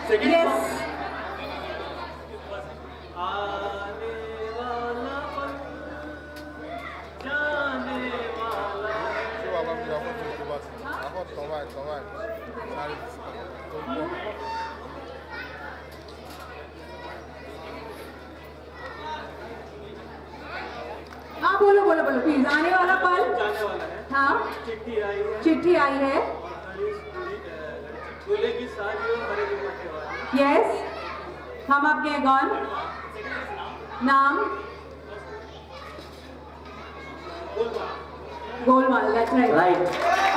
Yes हाँ बोलो बोलो बोलो प्लीज। आने वाला पल जाने वाला है। हाँ चिट्ठी आई है। चिट्ठी आई है। दूल्हे की साड़ी और हरे दुपट्टे वाली। यस हम आपके हैं कौन? नाम गोलमाल। That's right.